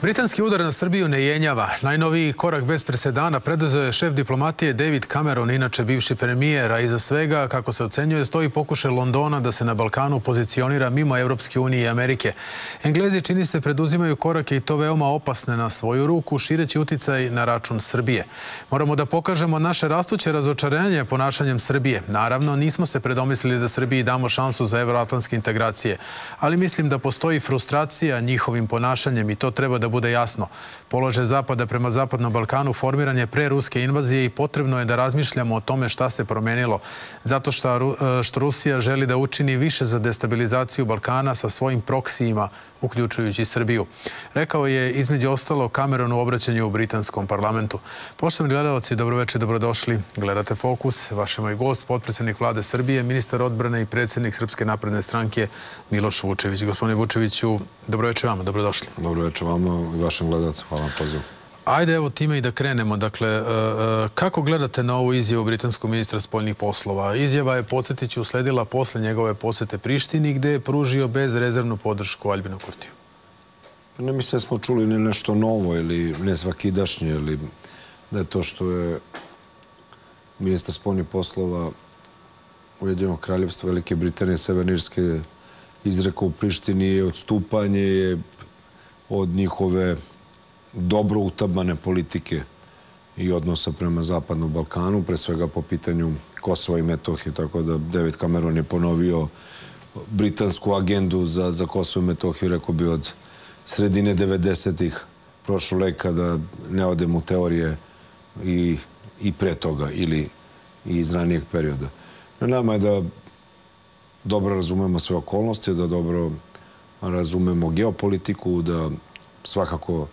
Britanski udar na Srbiju ne jenjava. Najnoviji korak bez presedana preduzeo je šef diplomatije David Cameron, inače bivši premijer, a iza svega, kako se ocenjuje, stoji pokušaj Londona da se na Balkanu pozicionira mimo Evropske unije i Amerike. Englezi, čini se, preduzimaju korake i to veoma opasne na svoju ruku, šireći uticaj na račun Srbije. Moramo da pokažemo naše rastuće razočarenje ponašanjem Srbije. Naravno, nismo se predomislili da Srbiji damo šansu za evroatlantske integracije, ali mislim da postoji frustracija njihovim ponašanjem i to treba da bude jasno. Položaj Zapada prema Zapadnom Balkanu formiran je pre ruske invazije i potrebno je da razmišljamo o tome šta se promenilo. Zato što Rusija želi da učini više za destabilizaciju Balkana sa svojim proksijima, uključujući Srbiju. Rekao je između ostalo Cameron u obraćanju u britanskom parlamentu. Poštovani gledalci, dobroveče, dobrodošli. Gledate Fokus. Vaš je moj gost, potpredsjednik vlade Srbije, ministar odbrane i predsjednik Srpske napredne stranke Miloš Vučević. Gospodine Vučeviću, dobroveče vama, dobrodošli. Dobroveče vama i vašem gledalcu. Hvala na pozivu. Ajde, evo time i da krenemo. Dakle, kako gledate na ovu izjavu britanskog ministra spoljnih poslova? Izjava je, podsjetit ću, usledila posle njegove posete Prištini, gde je pružio bezrezervnu podršku Aljbinu Kurtiju. Ne mislim da smo čuli ni nešto novo ili nesvakidašnje, ili da je to što je ministar spoljnih poslova Ujedinjenog kraljevstva Velike Britanije i Severne Irske izrekao u Prištini je odstupanje od njihove dobro utabane politike i odnosa prema Zapadnom Balkanu, pre svega po pitanju Kosova i Metohije, tako da David Cameron je ponovio britansku agendu za Kosovo i Metohiju, rekao bi od sredine 90-ih prošlog veka, da ne odem u teorije i pre toga ili iz ranijeg perioda. Na nama je da dobro razumemo sve okolnosti, da dobro razumemo geopolitiku, da svakako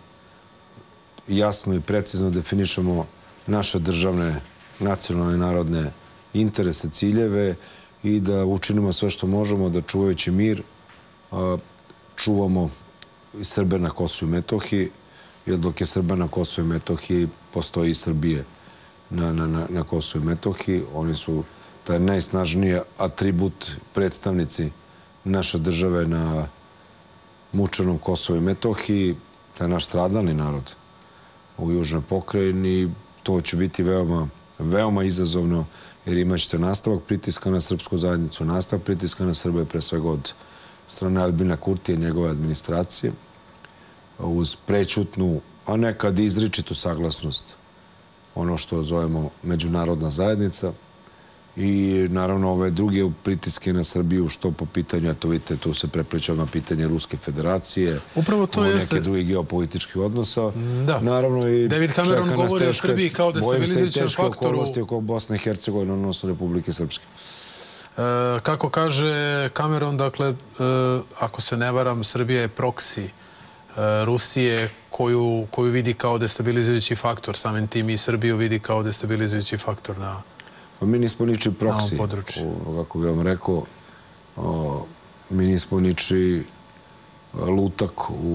jasno i precizno definišemo naše državne, nacionalne i narodne interese, ciljeve i da učinimo sve što možemo da čuvajući mir čuvamo i Srbe na Kosovu i Metohiji, jer dok je Srba na Kosovu i Metohiji postoji i Srbije na Kosovu i Metohiji. Oni su taj najsnažniji atribut, predstavnici naše države na mučenom Kosovu i Metohiji, taj naš stradalni narod u južnoj pokrajini. To će biti veoma izazovno, jer imaćete nastavak pritiska na srpsku zajednicu, nastavak pritiska na Srbe, pre svega od strane Aljbina Kurtija i njegove administracije, uz prećutnu, a nekad izričitu saglasnost, ono što zovemo međunarodna zajednica, i naravno ove druge pritiske na Srbiju, što po pitanju, eto vidite, tu se prepliče na pitanje Ruske federacije, upravo to jeste neke drugih geopolitičkih odnosa. Da. Naravno i David Cameron govori o Srbiji kao destabilizujućem faktoru. Okolnosti oko Bosne i Hercegovine, odnosno Republike Srpske. Kako kaže Cameron, dakle, ako se ne varam, Srbija je proksi Rusije koju vidi kao destabilizujući faktor. Samim tim i Srbiju vidi kao destabilizujući faktor na mi nismo niči proksi, kako bih vam rekao. Mi nismo niči lutak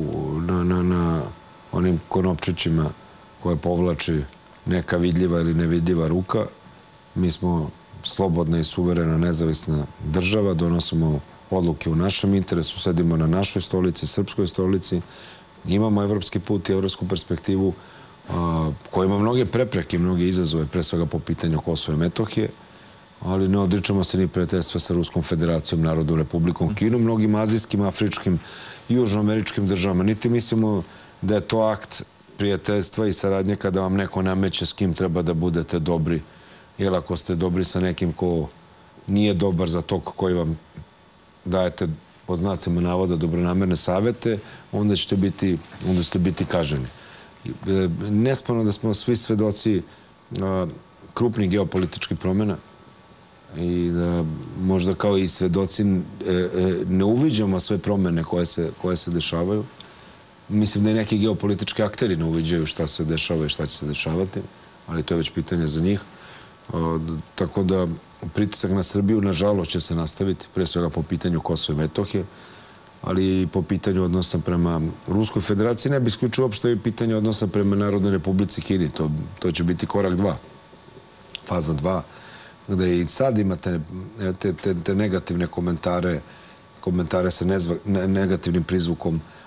na onim konopčićima koje povlači neka vidljiva ili nevidljiva ruka. Mi smo slobodna i suverena nezavisna država, donosimo odluke u našem interesu, sedimo na našoj stolici, srpskoj stolici, imamo evropski put i evropsku perspektivu, koja ima mnoge prepreke, mnoge izazove, pre svega po pitanju Kosova i Metohije, ali ne odričemo se ni prijateljstva sa Ruskom federacijom, Narodnom republikom Kinom, mnogim azijskim, afričkim i južnoameričkim državama. Niti mislimo da je to akt prijateljstva i saradnje kada vam neko nameće s kim treba da budete dobri. Jer ako ste dobri sa nekim ko nije dobar za tog koji vam dajete, pod znacima navoda, dobronamerne savete, onda ćete biti kaženi. Nesporno da smo svi svedoci krupnih geopolitičkih promjena i da možda kao i svedoci ne uviđamo sve promjene koje se dešavaju. Mislim da i neki geopolitički akteri ne uviđaju šta se dešava i šta će se dešavati, ali to je već pitanje za njih. Tako da pritisak na Srbiju, nažalost, će se nastaviti, pre svega po pitanju Kosova i Metohije, ali i po pitanju odnosa prema Ruskoj federaciji. Ne bi isključio uopšte i pitanje odnosa prema Narodnoj republici Kini. To će biti korak 2, faza 2, gde i sad imate te negativne komentare sa negativnim prizvukom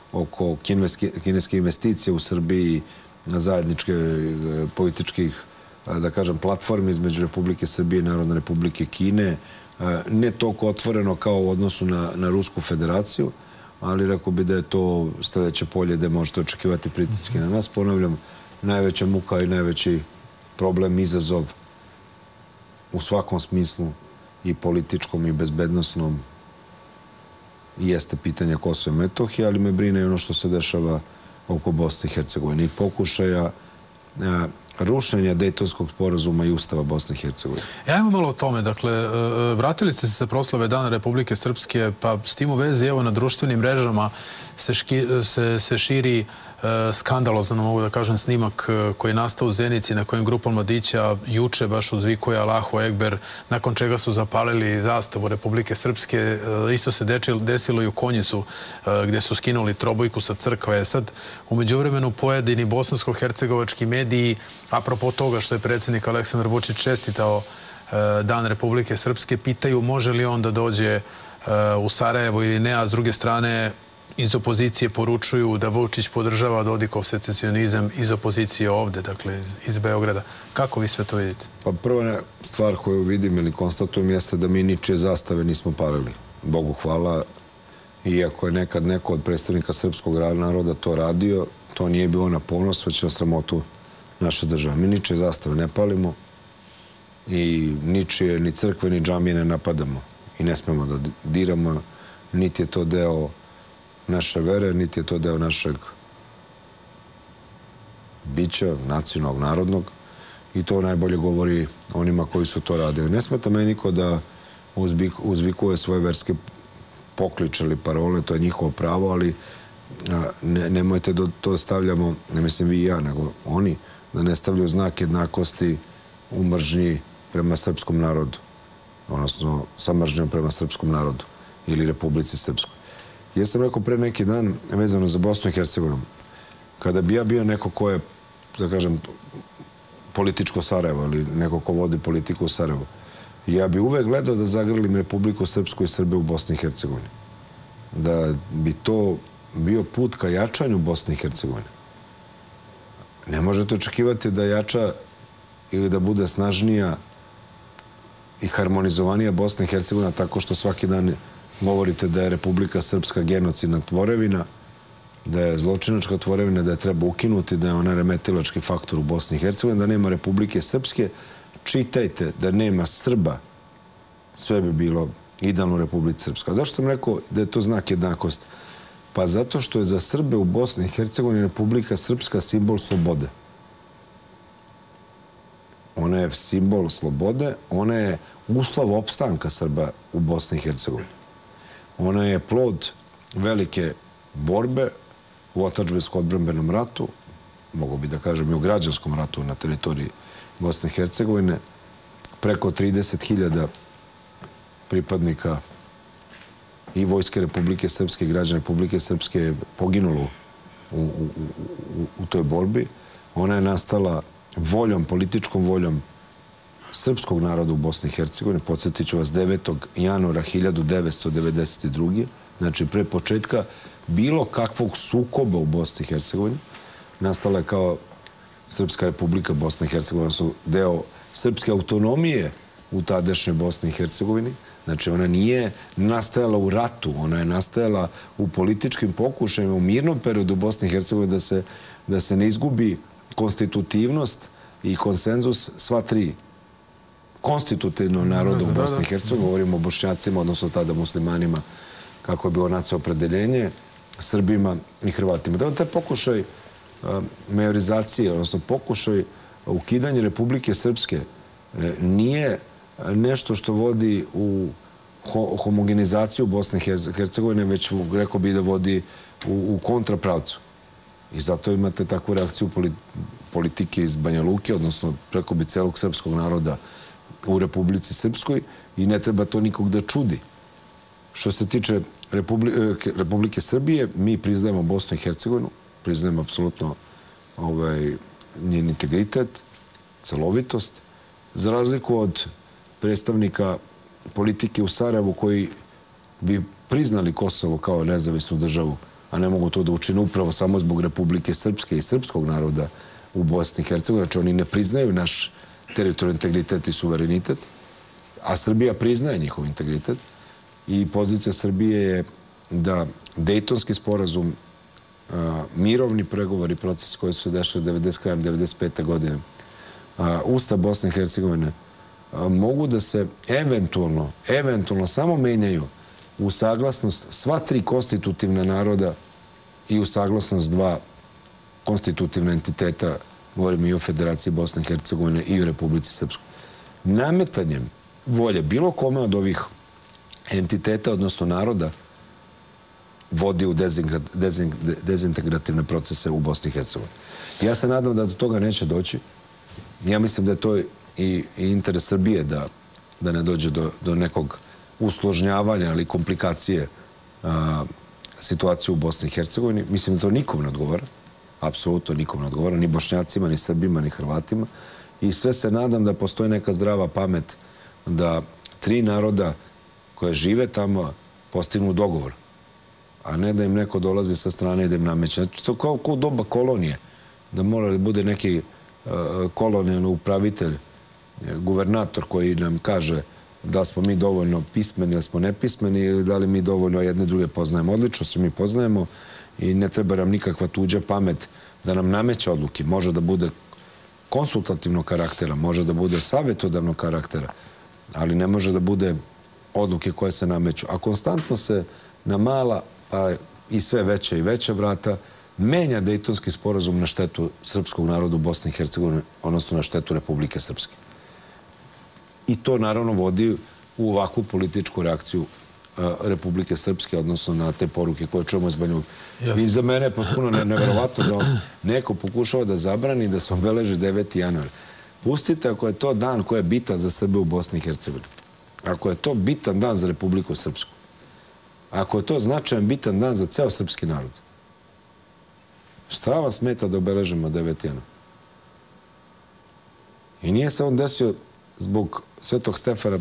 oko kineske investicije u Srbiji, zajedničke političkih, da kažem, platformi između Republike Srbije i Narodne Republike Kine. Ne toliko otvoreno kao u odnosu na Rusku federaciju, ali rekao bi da je to sljedeće polje gde možete očekivati pritiske na nas. Ponavljam, najveća muka i najveći problem, izazov u svakom smislu, i političkom i bezbednosnom, jeste pitanje Kosova i Metohije, ali me brine i ono što se dešava oko Bosne i Hercegovine i pokušaja rušenja Dejtonskog sporazuma i Ustava Bosne i Hercegovine. Ajmo malo o tome. Dakle, vratili ste se sa proslave Dana Republike Srpske, pa s tim u vezi, evo, na društvenim mrežama se širi skandalozno, mogu da kažem, snimak koji je nastao u Zenici, na kojem grupa mladića juče baš uzvikuje Allahu Ekber, nakon čega su zapalili zastavu Republike Srpske. Isto se desilo i u Konjicu, gdje su skinuli trobojku sa crkve. Sad, u međuvremenu, pojedini bosansko-hercegovački mediji, apropo toga što je predsjednik Aleksandar Vučić čestitao Dan Republike Srpske, pitaju može li on da dođe u Sarajevo ili ne, a s druge strane iz opozicije poručuju da Vučić podržava Dodikov secesionizam iz opozicije ovde, dakle iz Beograda. Kako vi sve to vidite? Pa prva stvar koju vidim ili konstatujem jeste da mi ničije zastave nismo palili. Bogu hvala. Iako je nekad neko od predstavnika srpskog naroda to radio, to nije bilo na ponos, već na sramotu naše države. Mi ničije zastave ne palimo i ničije ni crkve ni džamije ne napadamo i ne smemo da diramo, niti je to deo naše vere, niti je to deo našeg bića, nacionalnog, narodnog, i to najbolje govori onima koji su to radili. Ne smeta meni niko da uzvikuje svoje verske pokliče ili parole, to je njihovo pravo, ali nemojte da to stavljamo, ne mislim vi i ja, nego oni, da ne stavljaju znak jednakosti u mržnji prema srpskom narodu, odnosno sa mržnjom prema srpskom narodu ili Republici Srpskoj. Ja sam rekao pre neki dan, vezano za Bosnu i Hercegovinu, kada bi ja bio neko ko je, da kažem, političko Sarajevo ili neko ko vodi politiku u Sarajevu, ja bi uvek gledao da zagrlim Republiku Srpsku i Srbiju u Bosni i Hercegovini. Da bi to bio put ka jačanju Bosne i Hercegovine. Ne možete očekivati da jača ili da bude snažnija i harmonizovanija Bosna i Hercegovina tako što svaki dan govorite da je Republika Srpska genocidna tvorevina, da je zločinačka tvorevina, da je treba ukinuti, da je ona remetilački faktor u Bosni i Hercegovini, da nema Republike Srpske. Čitajte da nema Srba, sve bi bilo idealno u Republici Srpska. Zašto sam rekao da je to znak jednakosti? Pa zato što je za Srbe u Bosni i Hercegovini Republika Srpska simbol slobode. Ona je simbol slobode, ona je uslov opstanka Srba u Bosni i Hercegovini. Ona je plod velike borbe u otadžbinsko-odbrambenom ratu, mogu bi da kažem i u građanskom ratu na teritoriji Bosne i Hercegovine. Preko 30.000 pripadnika i Vojske Republike Srpske i građana Republike Srpske je poginulo u toj borbi. Ona je nastala voljom, političkom voljom srpskog naroda u Bosni i Hercegovini. Podsjetit ću vas, 9. januara 1992. Znači pre početka bilo kakvog sukoba u Bosni i Hercegovini. Nastala je kao Srpska republika Bosna i Hercegovina, su deo srpske autonomije u tadašnjoj Bosni i Hercegovini. Znači ona nije nastajala u ratu, ona je nastajala u političkim pokušajima u mirnom periodu Bosne i Hercegovine da se ne izgubi konstitutivnost i konsenzus sva tri konstitutivno naroda u Bosni i Hercegovini. Govorimo o Bošnjacima, odnosno tada muslimanima, kako je bilo nacionalno opredeljenje, Srbima i Hrvatima. Da, taj pokušaj majorizacije, odnosno pokušaj ukidanja Republike Srpske nije nešto što vodi u homogenizaciju Bosne i Hercegovine, već rekao bi da vodi u kontrapravcu. I zato imate takvu reakciju politike iz Banja Luke, odnosno preko bi celog srpskog naroda u Republici Srpskoj, i ne treba to nikog da čudi. Što se tiče Republike Srbije, mi priznajemo Bosnu i Hercegovinu, priznajemo apsolutno njen integritet, celovitost, za razliku od predstavnika politike u Sarajevu koji bi priznali Kosovo kao nezavisnu državu, a a ne mogu to da učine upravo samo zbog Republike Srpske i srpskog naroda u Bosni i Hercegovini. Znači, oni ne priznaju naš teritorijalni integritet i suverenitet, a Srbija priznaje njihov integritet. I pozicija Srbije je da Dejtonski sporazum, mirovni pregovori, procesi koji su se dešali krajem 1995. godine, Ustav Bosne i Hercegovine, mogu da se eventualno samo menjaju u saglasnost sva tri konstitutivna naroda i u saglasnost dva konstitutivna entiteta, govorimo i o Federaciji Bosne i Hercegovine i o Republici Srpskoj. Nametanjem volje bilo kome od ovih entiteta, odnosno naroda, vodi u dezintegrativne procese u Bosni i Hercegovini. Ja se nadam da do toga neće doći. Ja mislim da je to i interes Srbije da ne dođe do nekog usložnjavanja ili komplikacije situacije u Bosni i Hercegovini. Mislim da to nikom ne odgovara. Apsolutno nikom ne odgovara. Ni Bošnjacima, ni Srbima, ni Hrvatima. I sve se nadam da postoji neka zdrava pamet da tri naroda koje žive tamo postignu dogovor, a ne da im neko dolazi sa strane i da im nameće. Znači, to kao u doba kolonije, da mora da bude neki kolonijalni upravitelj, guvernator koji nam kaže da smo mi dovoljno pismeni ili smo nepismeni ili da li mi dovoljno jedne druge poznajemo. Odlično se mi poznajemo i ne treba nam nikakva tuđa pamet da nam nameće odluke. Može da bude konsultativnog karaktera, može da bude savjetodavnog karaktera, ali ne može da bude odluke koje se nameću. A konstantno se na mala, pa i sve veća i veća vrata menja Dejtonski sporazum na štetu srpskog naroda u Bosni i Hercegovini, odnosno na štetu Republike Srpske. I to naravno vodi u ovakvu političku reakciju Republike Srpske, odnosno na te poruke koje čujemo iz Banja Luke. I za mene je potpuno neverovatno da neko pokušava da zabrani da se obeleži 9. januar. Pustite ako je to dan koji je bitan za Srbe u Bosni i Hercegovini. Ako je to bitan dan za Republiku Srpsku. Ako je to značajan bitan dan za ceo srpski narod. Šta vam smeta da obeležimo 9. januar? I nije se on desio zbog Svetog Stefana,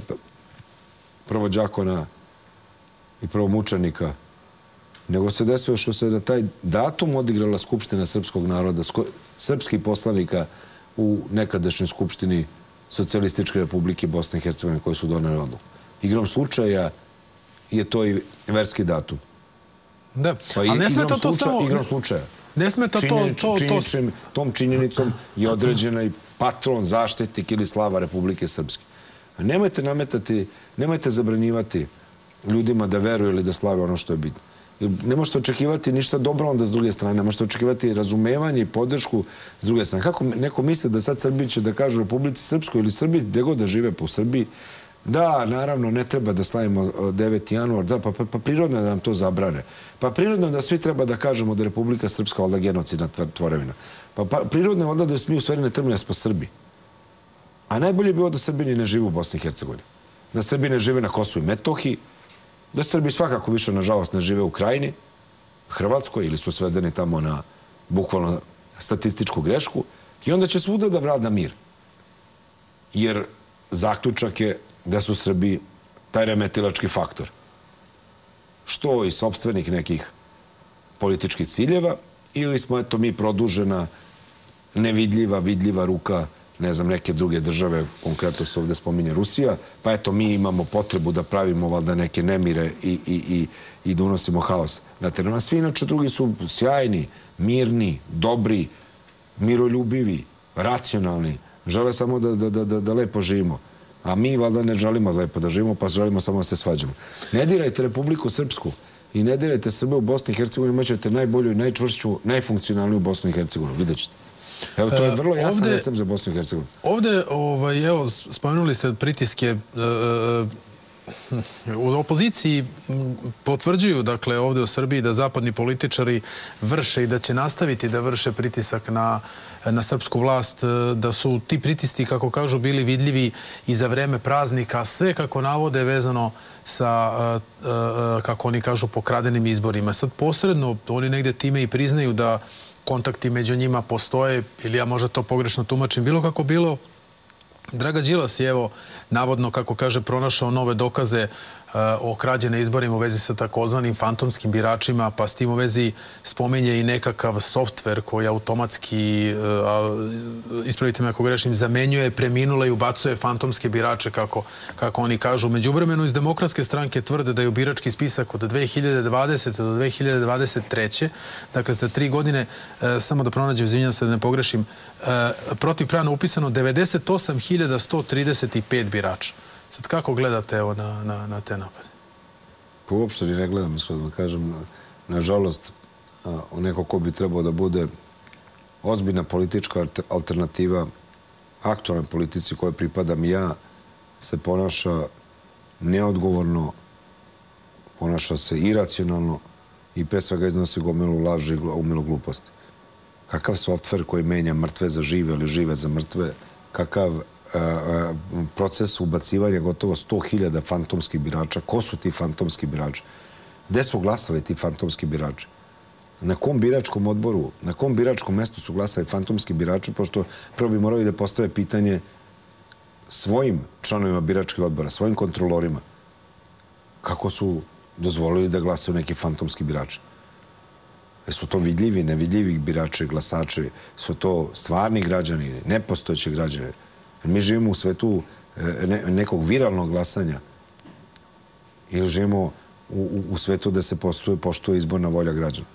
prvođakona i prvomučenika, nego se desio što se na taj datum odigrala Skupština srpskog naroda, srpskih poslanika u nekadašnjoj Skupštini Socijalističke Republike Bosne i Hercegovine koji su doneli odluku. Igrom slučaja je to i verski datum. Da, ali ne smeta to samo... Igrom slučaja. Ne smeta to... Tom činjenicom je određena i patron, zaštitnik ili slava Republike Srpske. Nemojte zabranjivati ljudima da veruju ili da slave ono što je bitno. Ne možete očekivati ništa dobro onda s druge strane. Ne možete očekivati razumevanje i podršku s druge strane. Kako neko misle da sad Srbiji će da kažu Republici Srpskoj ili Srbiji, gde god da žive po Srbiji, da, naravno, ne treba da slavimo 9. januar, da, pa prirodno je da nam to zabrane. Pa prirodno je da svi treba da kažemo da je Republika Srpska valjda genocidna tvorevina. Pa prirodno je valjda da mi u stvari ne trebamo da smo Srbi. A najbolje bi bilo da Srbini ne žive u Bosni i Hercegovini. Da Srbi ne žive na Kosovu i Metohiji, da Srbi svakako više, nažalost, ne žive u Krajini, Hrvatskoj, ili su svedeni tamo na bukvalno statističku grešku, i onda će svuda da vlada mir. Jer zaključak je da su Srbi taj remetilački faktor. Što iz sopstvenih nekih političkih ciljeva, ili smo, eto, mi produžena, nevidljiva, vidljiva ruka, ne znam, neke druge države, konkretno se ovdje spominje Rusija, pa eto, mi imamo potrebu da pravimo valjda neke nemire i da unosimo haos na terenu. A svi inače drugi su sjajni, mirni, dobri, miroljubivi, racionalni, žele samo da lepo živimo. A mi valjda ne želimo lepo da živimo, pa želimo samo da se svađamo. Ne dirajte Republiku Srpsku i ne dirajte Srbe u Bosni i Hercegovini, imaćete najbolju, najčvršću, najfunkcionalniju Bosnu i Hercegovinu. Vidjet ćete. Evo, to je vrlo jasan recept za Bosnu i Hercegovinu. Ovdje, evo, spomenuli ste pritiske u opoziciji, potvrđuju, dakle, ovdje u Srbiji da zapadni političari vrše i da će nastaviti da vrše pritisak na srpsku vlast, da su ti pritisci, kako kažu, bili vidljivi i za vreme praznika, sve kako navode vezano sa, kako oni kažu, pokradenim izborima. Sad posredno oni negdje time i priznaju da kontakti među njima postoje, ili ja možda to pogrešno tumačim, bilo kako bilo. Dragan Đilas je, evo, navodno, kako kaže, pronašao nove dokaze o krađe na izborima u vezi sa takozvanim fantomskim biračima, pa s tim u vezi spominje i nekakav softver koji automatski, ispravite me ako grešim, zamenjuje preminule i ubacuje fantomske birače, kako oni kažu. Međuvremenu iz Demokratske stranke tvrde da je u birački spisak od 2020. do 2023. Dakle, za 3 godine, samo da pronađem, izvinjam se da ne pogrešim, protivpravno upisano 98.135 birača. Sad kako gledate na te napade? Pa uopšte ne gledam, iskreno da kažem. Nažalost, neko ko bi trebao da bude ozbiljna politička alternativa aktualnoj politici kojoj pripadam ja, se ponaša neodgovorno, ponaša se iracionalno i pre svega iznosi gomilu laži i gomilu gluposti. Kakav softver koji menja mrtve za žive ili žive za mrtve, kakav proces ubacivanja gotovo 100.000 fantomskih birača. Ko su ti fantomski birači? Gde su glasali ti fantomski birači? Na kom biračkom odboru, na kom biračkom mestu su glasali fantomski birači, pošto prvo bi morali da postave pitanje svojim članovima biračkih odbora, svojim kontrolorima, kako su dozvolili da glasaju neki fantomski birači. Su to vidljivi, nevidljivi birači, glasači? Su to stvarni građani, nepostojeći građani? Mi živimo u svetu nekog viralnog glasanja ili živimo u svetu da se poštuje izborna volja građana.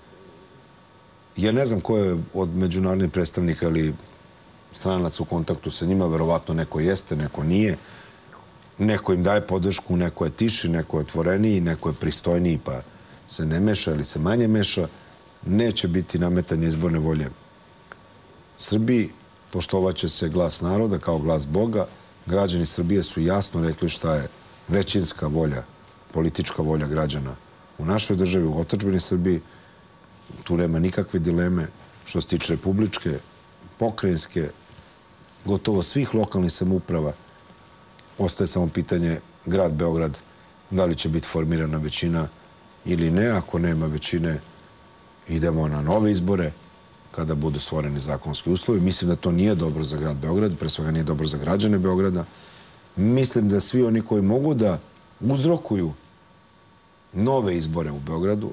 Ja ne znam ko je od međunarodnih predstavnika ili stranaca u kontaktu sa njima, verovatno neko jeste, neko nije. Neko im daje podršku, neko je tiši, neko je otvoreniji, neko je pristojniji pa se ne meša ili se manje meša. Neće biti nametanje izborne volje Srbiji, poštovaće se glas naroda kao glas Boga. Građani Srbije su jasno rekli šta je većinska volja, politička volja građana u našoj državi, u otadžbini Srbiji. Tu nema nikakve dileme. Što se tiče republičke, pokrajinske, gotovo svih lokalnih samouprava, ostaje samo pitanje grad Beograd, da li će biti formirana većina ili ne. Ako nema većine, idemo na nove izbore kada budu stvoreni zakonski uslovi. Mislim da to nije dobro za grad Beograd, pre svega nije dobro za građane Beograda. Mislim da svi oni koji mogu da uzrokuju nove izbore u Beogradu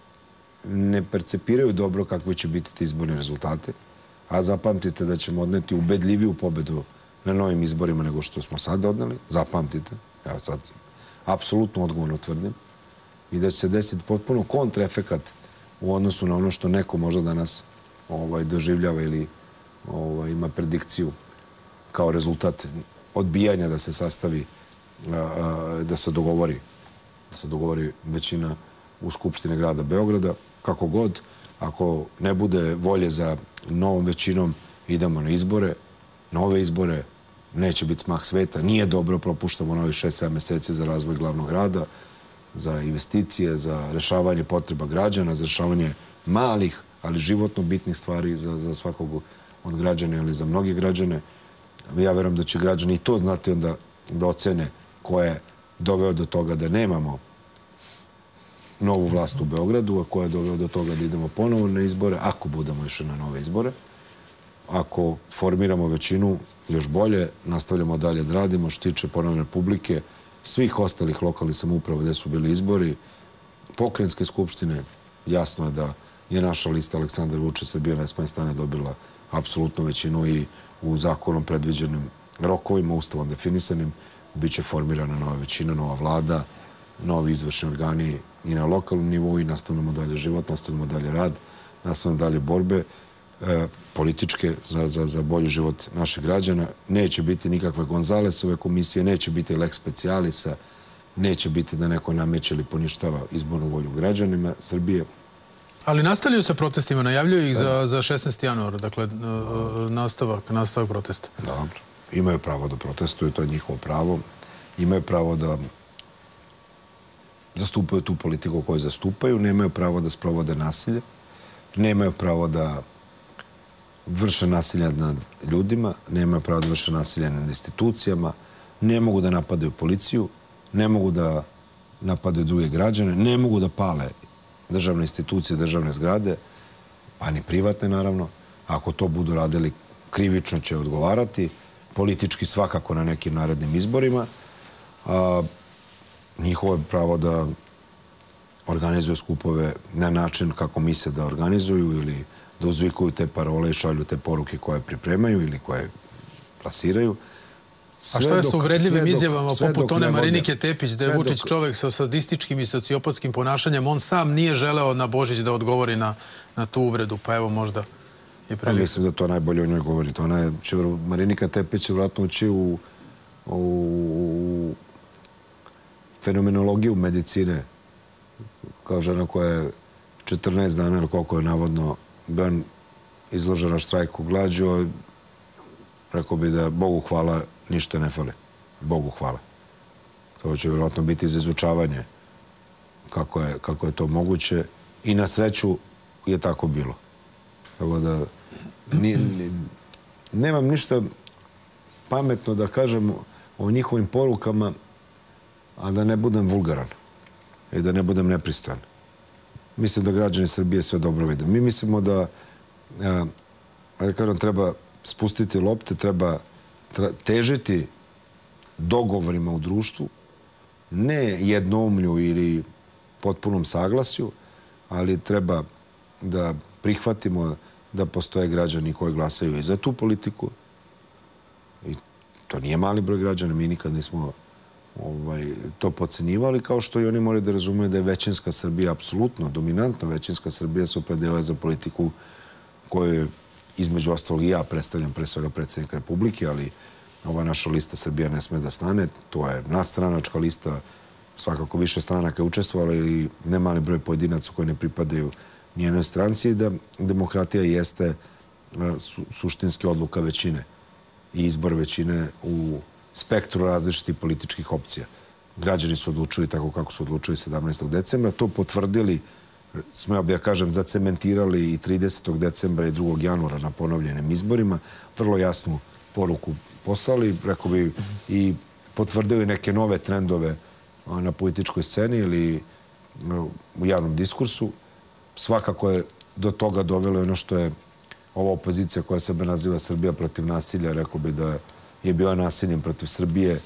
ne percepiraju dobro kakvi će biti ti izborni rezultate, a zapamtite da ćemo odneti ubedljiviju pobedu na novim izborima nego što smo sad odneli. Zapamtite, ja sad apsolutno odgovorno tvrdim, i da će se desiti potpuno kontraefekat u odnosu na ono što neko možda danas doživljava ili ima predikciju kao rezultat odbijanja da se sastavi, da se dogovori većina u Skupštini grada Beograda. Kako god, ako ne bude volje za novom većinom, idemo na izbore. Nove izbore, neće biti smak sveta. Nije dobro, propuštamo novih 6-7 meseci za razvoj glavnog grada, za investicije, za rešavanje potreba građana, za rešavanje malih, ali životno bitnih stvari za svakog od građana ili za mnogi građane. Ja verujem da će građani i to znati onda da ocene ko je doveo do toga da nemamo novu vlast u Beogradu, a ko je doveo do toga da idemo ponovo na izbore, ako budemo išli na nove izbore. Ako formiramo većinu, još bolje, nastavljamo dalje da radimo, što tiče ponovne Republike, svih ostalih lokalnih samouprava gde su bili izbori, pokrajinske skupštine, jasno je da je naša lista Aleksandar Vučić Srbija nesmanje stane dobila apsolutnu većinu i u zakonom predviđenim rokovima, ustavom definisanim, bit će formirana nova većina, nova vlada, novi izvršni organi i na lokalnom nivou i nastavljamo dalje život, nastavljamo dalje rad, nastavljamo dalje borbe političke za bolji život naših građana. Neće biti nikakve Gonzalesove komisije, neće biti lex specialisa, neće biti da neko nameće ili poništava izbornu volju građanima Srbije. Ali nastavljaju se protestima, najavljuju ih za 16. januara, dakle nastavak protesta. Dobro. Imaju pravo da protestuju, to je njihovo pravo. Imaju pravo da zastupaju tu politiku koju zastupaju, nemaju pravo da sprovode nasilje, nemaju pravo da vrše nasilje nad ljudima, nemaju pravo da vrše nasilje nad institucijama, ne mogu da napadaju policiju, ne mogu da napadaju druge građane, ne mogu da pale državne institucije, državne zgrade, pa ni privatne naravno. Ako to budu radili, krivično će odgovarati, politički svakako na nekim narednim izborima. njihovo je pravo da organizuju skupove na način kako misle da organizuju ili da uzvikuju te parole i šalju te poruke koje pripremaju ili koje plasiraju. A što je s uvredljivim izjavama poput one Marinike Tepić da je Vučić čovek sa sadističkim i sociopatskim ponašanjem? On sam nije želeo na Božić da odgovori na tu uvredu, pa evo možda je prilika. Mislim da to najbolje o njoj govorite. Marinika Tepić će vratno ući u fenomenologiju medicine kao žena koja je 14 dana ili koliko je navodno ben izložena štrajku glađu. Rekao bi da Bogu hvala ništa ne fali. Bogu hvala. To će vjerojatno biti za izučavanje kako je to moguće i na sreću je tako bilo. Tako da nemam ništa pametno da kažem o njihovim porukama, a da ne budem vulgaran i da ne budem nepristojan. Mislim da građani Srbije sve dobro vide. Mi mislimo da treba spustiti lopte, treba težiti dogovorima u društvu, ne jednoumlju ili potpunom saglasju, ali treba da prihvatimo da postoje građani koji glasaju i za tu politiku. I to nije mali broj građana, mi nikad nismo to podcenjivali, kao što i oni moraju da razumeju da je većinska Srbija, apsolutno, dominantno većinska Srbija se opredelila za politiku koju između ostalog i ja predstavljam, pre svega predsjednik Republike, ali ova naša lista Srbija ne sme da stane. To je nadstranačka lista, svakako više stranaka je učestvovala ili ne mali broj pojedinaca koji ne pripadaju nijednoj stranci, i da demokratija jeste suštinski odluka većine i izbor većine u spektru različitih političkih opcija. Građani su odlučili tako kako su odlučili 17. decembra. To potvrdili, smeo bi ja kažem, zacementirali i 30. decembra i 2. januara na ponovljenim izborima. Vrlo jasnu poruku poslali, rekao bi, i potvrdili neke nove trendove na političkoj sceni ili u javnom diskursu. Svakako je do toga dovelo ono što je ova opozicija koja sebe naziva Srbija protiv nasilja, rekao bi da je bila nasiljem protiv Srbije,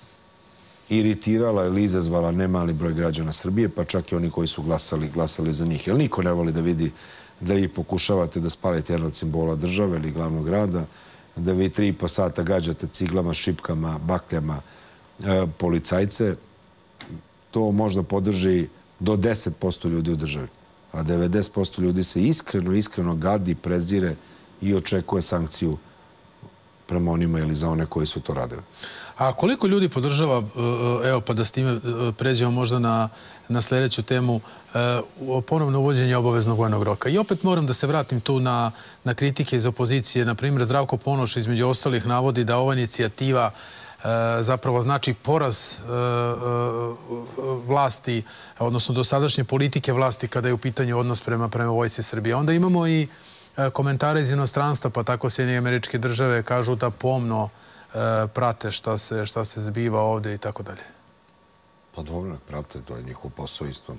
iritirala ili izazvala nemali broj građana Srbije, pa čak i oni koji su glasali za njih. Jer niko ne voli da vidi da vi pokušavate da spalite jedan od simbola države ili glavnog grada, da vi 3,5 sata gađate ciglama, šipkama, bakljama policajce. To možda podrži do 10% ljudi u državi. A 90% ljudi se iskreno gadi, prezire i očekuje sankciju prema onima ili za one koji su to radili. A koliko ljudi podržava, evo pa da s time pređemo možda na sljedeću temu, ponovno uvođenje obaveznog vojnog roka? I opet moram da se vratim tu na kritike iz opozicije. Na primjer, Zdravko Ponoš između ostalih navodi da ova inicijativa zapravo znači poraz vlasti, odnosno dosadašnje politike vlasti kada je u pitanju odnos prema vojsci Srbije. Onda imamo i komentare iz inostranstva, pa tako Sjedinjene Američke Države kažu da pomno prate šta se zbiva ovde i tako dalje. Pa dobro, prate, to je njihov posao isto.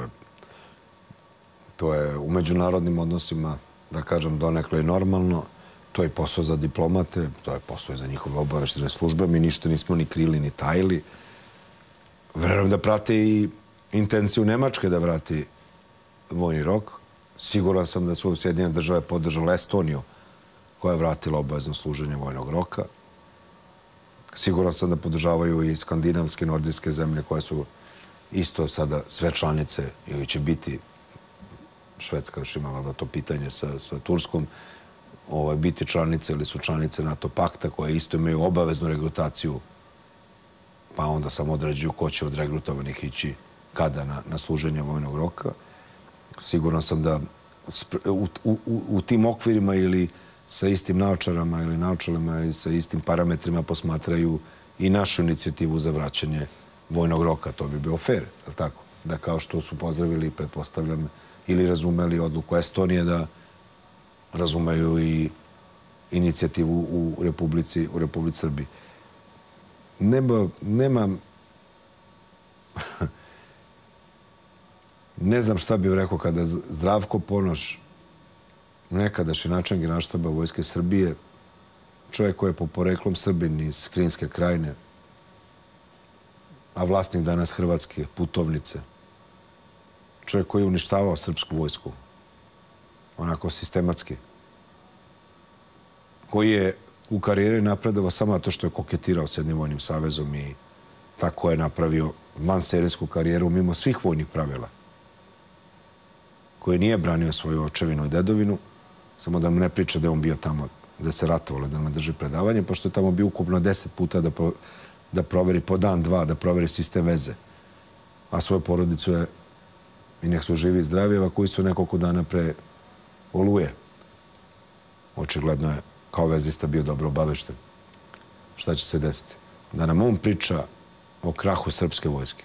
To je u međunarodnim odnosima, da kažem, donekle normalno. To je posao za diplomate, to je posao za njihove obaveštene službe. Mi ništa nismo ni krili, ni tajili. Verujem da prate i intenciju Nemačke da vrati vojni rok. Siguran sam da su Sjedinjene Države podržale Estoniju, koja je vratila obavezno služenje vojnog roka. Siguran sam da podržavaju i skandinavske, nordijske zemlje koje su isto sada sve članice ili će biti, Švedska još imala da to pitanje sa Turskom, biti članice ili su članice NATO pakta koje isto imaju obaveznu regrutaciju, pa onda samo određuju ko će od regrutovanih ići kada na služenje vojnog roka. Siguran sam da u tim okvirima ili sa istim naočarama ili naočalama i sa istim parametrima posmatraju i našu inicijativu za vraćanje vojnog roka. To bi bio fair, tako? Da kao što su pozdravili, pretpostavljam, ili razumeli odluku Estonije, da razumeju i inicijativu u Republici Srbiji. Ne znam šta bih rekao kada Zdravko Ponoš, nekadašnji načelnik Generalštaba Vojske Srbije, čovjek koji je po poreklom Srbin iz Kninske krajine, a vlasnik danas hrvatske putovnice. Čovjek koji je uništavao srpsku vojsku. Onako sistematski. Koji je u karijeri napredovao samo zato što je koketirao s jednim vojnim savezom i tako je napravio vanserijsku karijeru mimo svih vojnih pravila. Koji nije branio svoju očevinu i dedovinu, samo da mu ne priča da je on bio tamo da se ratovalo, da nam drži predavanje, pošto je tamo bio ukupno 10 puta da proveri po dan, dva, da proveri sistem veze. A svoju porodicu je, i nek su živi i zdravi, koji su nekoliko dana pre Oluje. Očigledno je kao vezista bio dobro obavešten. Šta će se desiti? Da nam on priča o krahu srpske vojske.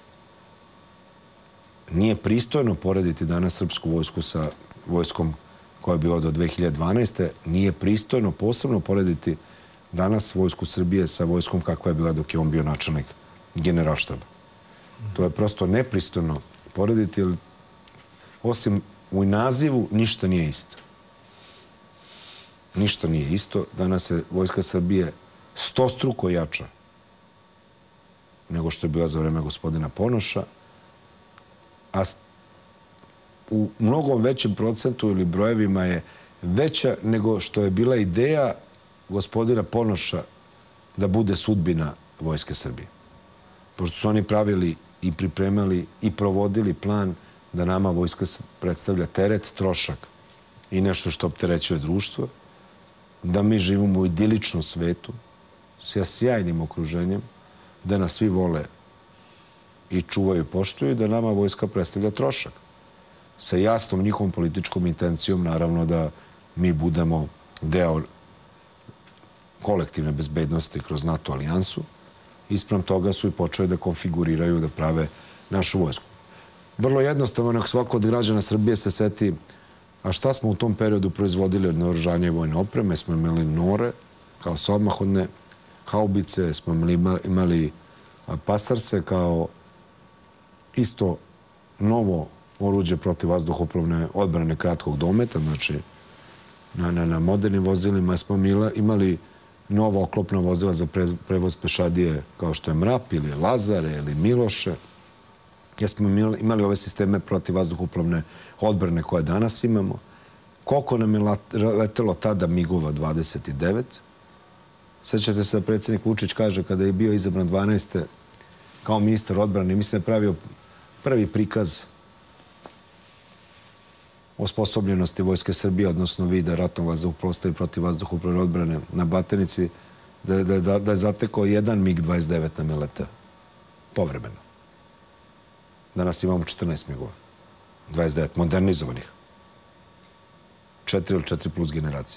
Nije pristojno porediti danas srpsku vojsku sa vojskom koja je bila do 2012. Nije pristojno posebno porediti danas vojsku Srbije sa vojskom kakva je bila dok je on bio načelnik generalštaba. To je prosto nepristojno porediti, jer osim u nazivu ništa nije isto. Ništa nije isto. Danas je vojska Srbije 100struko jača nego što je bila za vreme gospodina Ponoša, a u mnogom većem procentu ili brojevima je veća nego što je bila ideja gospodina Ponoša da bude sudbina vojske Srbije. Pošto su oni pravili i pripremali i provodili plan da nama vojska predstavlja teret, trošak i nešto što opterećuje društvo, da mi živimo u idiličnom svetu sa sjajnim okruženjem, da nas svi vole i čuvaju i poštuju, da nama vojska predstavlja trošak. Sa jasnom njihovom političkom intencijom, naravno, da mi budemo deo kolektivne bezbednosti kroz NATO alijansu. Ispram toga su i počeli da konfiguriraju, da prave našu vojsku. Vrlo jednostavno, nek svako od građana Srbije se seti a šta smo u tom periodu proizvodili od naoružanja i vojne opreme. Smo imali Nore kao samohodne haubice, smo imali Pasarse kao isto novo oruđe protiv vazduhoplovne odbrane kratkog dometa, znači na modernim vozilima smo imali nova oklopna vozila za prevoz pešadije kao što je Mrap ili Lazare ili Miloše. Jer smo imali ove sisteme protiv vazduhoplovne odbrane koje danas imamo. Koliko nam je letelo tada MIG-ova 29? Sećate se da predsjednik Vučić kaže kada je bio izabran 12. kao ministar odbrane, mislim da je pravio prvi prikaz osposobljenosti vojske Srbije, odnosno vida ratnog vazduhoplovstva i protiv vazduhoplovne odbrane na Batajnici, da je zatekao jedan MIG-29 nam je leteo. Povremeno. Danas imamo 14 MIG-ova. 29 modernizovanih. 4 ili 4 plus generacije.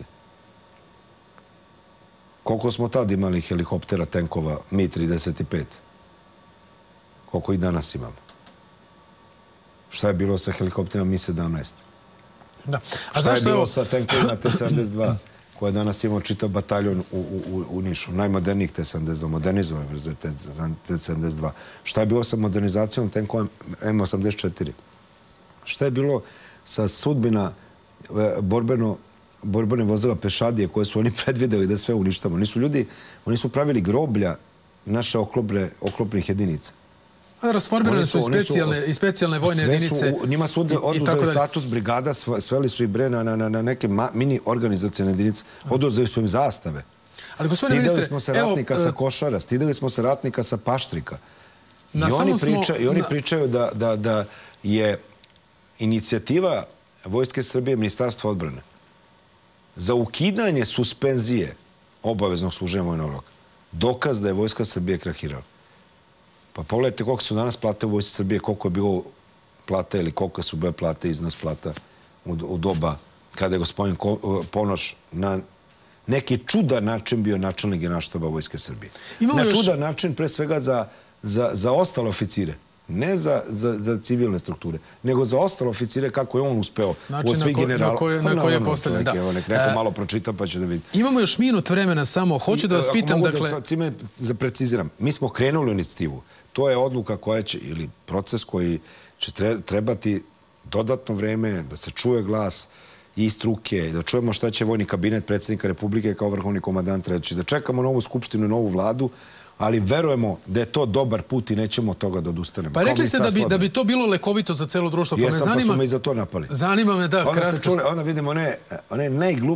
Koliko smo tad imali helikoptera, tenkova Mi-35? Koliko i danas imamo? Šta je bilo sa helikopterima Mi-17? Šta je bilo sa tenkovima T-72, koja danas imamo čitav bataljon u Nišu? Najmodernijih T-72, modernizovane vrze T-72. Šta je bilo sa modernizacijom tenkova M-84? Šta je bilo sa sudbina borbene vozila pešadije koje su oni predvideli da sve uništamo? Nisu ljudi, oni su pravili groblja naše oklopnih jedinica. Rasformirane su i specijalne vojne jedinice. Njima su oduzeli status brigada, sveli su i bre na neke mini organizacijne jedinice. Oduzeli su im zastave. Stideli smo se ratnika sa Košara, stideli smo se ratnika sa Paštrika. I oni pričaju da je inicijativa Vojske Srbije, Ministarstva odbrane, za ukidanje suspenzije obaveznog služenja vojnog roka. Dokaz da je Vojska Srbije krahirala. Pa pogledajte koliko su danas plate u Vojsci Srbije, koliko je bilo plata ili koliko su bile plate, iznos plata u doba kada je gospodin Ponoš na neki čudan način bio načelnik generalštaba Vojske Srbije. Na čudan način pre svega za ostale oficire. Ne za civilne strukture, nego za ostale oficire kako je on uspeo od svih generala. Na koje je postavljen, da. Neko malo pročita pa će da vidi. Imamo još minut vremena samo. Hoću da vas pitam, dakle... Ako mogu da preciziram. Mi smo krenuli u inicijativu. To je odluka koja će, ili proces koji će trebati dodatno vreme, da se čuje glas i struke, da čujemo šta će vojni kabinet predsjednika Republike kao vrhovni komandant reći, da čekamo novu skupštinu, novu vladu, ali verujemo da je to dobar put i nećemo od toga da odustanemo. Pa rekli ste da bi to bilo lekovito za celo društvo. Jesam, pa su me i za to napali. Zanima me, da, kratko. Onda vidimo one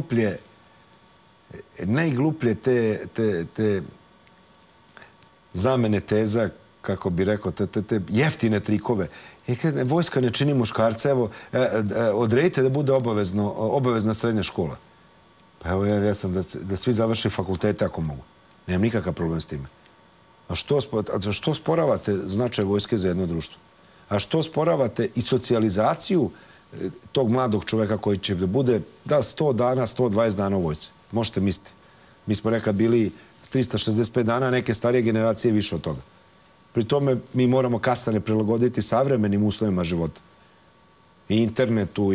najgluplje te zamene teza, kako bi rekao, te jeftine trikove. Vojska ne čini muškarca, evo, odredite da bude obavezna srednja škola. Pa evo, ja sam da svi završi fakultete ako mogu. Nemam nikakav problem s time. A što sporavate značaj vojske za jedno društvo? A što sporavate i socijalizaciju tog mladog čoveka koji će da bude 100 dana, 120 dana u vojsci? Možete misliti. Mi smo nekad bili 365 dana, neke starije generacije više od toga. Pri tome mi moramo kasane prilagoditi savremenim uslovima života. I internetu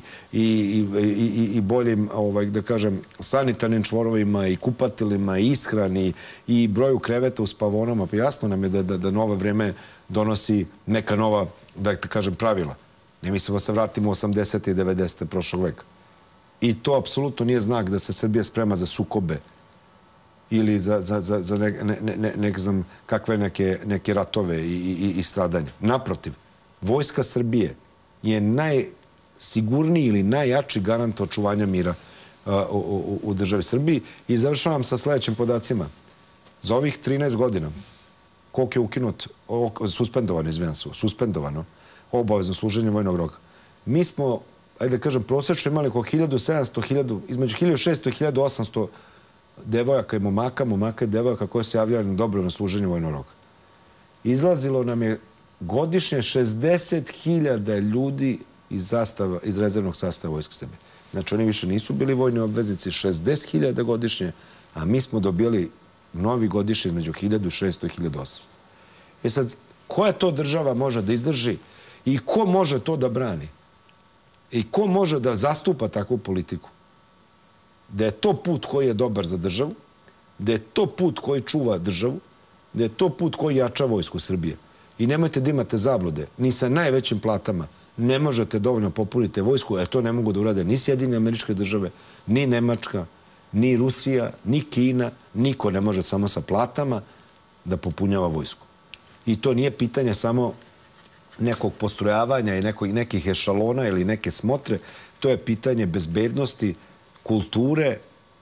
i boljim, da kažem, sanitarnim čvorovima i kupatilima i ishrani i broju kreveta u spavonama. Pa jasno nam je da novo vreme donosi neka nova, da kažem, pravila. Ne mislimo se vratimo u 80. i 90. prošlog veka. I to apsolutno nije znak da se Srbija sprema za sukobe ili za ne znam kakve neke ratove i stradanja. Naprotiv, vojska Srbije je najsigurniji ili najjači garant očuvanja mira u državi Srbiji. I završavam sa sledećim podacima. Za ovih 13 godina, koliko je ukinut, suspendovano obavezno služenje vojnog roka, mi smo, ajde da kažem, prosečno imali oko 1700, između 1600 i 1800 devojaka i momaka i devojaka koje se javljaju na dobrovoljno služenje vojnog roka. Izlazilo nam je godišnje 60.000 ljudi iz rezervnog sastava Vojske Srbije. Znači, oni više nisu bili vojni obveznici, 60.000 godišnje, a mi smo dobili novi godišnje između 1600 i 1800. E sad, koja to država može da izdrži i ko može to da brani? I ko može da zastupa takvu politiku? Da je to put koji je dobar za državu, da je to put koji čuva državu, da je to put koji jača Vojsku Srbije. I nemojte da imate zablude, ni sa najvećim platama ne možete dovoljno popuniti vojsku, jer to ne mogu da urade ni Sjedinjene Američke Države, ni Nemačka, ni Rusija, ni Kina, niko ne može samo sa platama da popunjava vojsku. I to nije pitanje samo nekog postrojavanja i nekih ešalona ili neke smotre, to je pitanje bezbednosti, kulture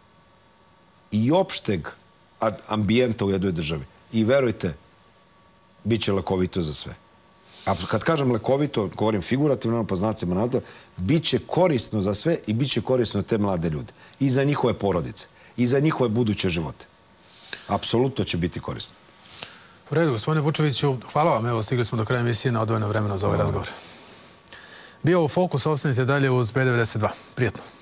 i opšteg ambijenta u jednoj državi. I verujte, bit će lekovito za sve. A kad kažem lekovito, govorim figurativno, pa znacima navoda, bit će korisno za sve i bit će korisno za te mlade ljude. I za njihove porodice. I za njihove buduće živote. Apsolutno će biti korisno. U redu, gospodine Vučeviću, hvala vam. Evo, stigli smo do kraja emisije na odvojeno vremena za ovaj razgovor. Bio u Fokus, ostanite dalje uz B92. Prijetno.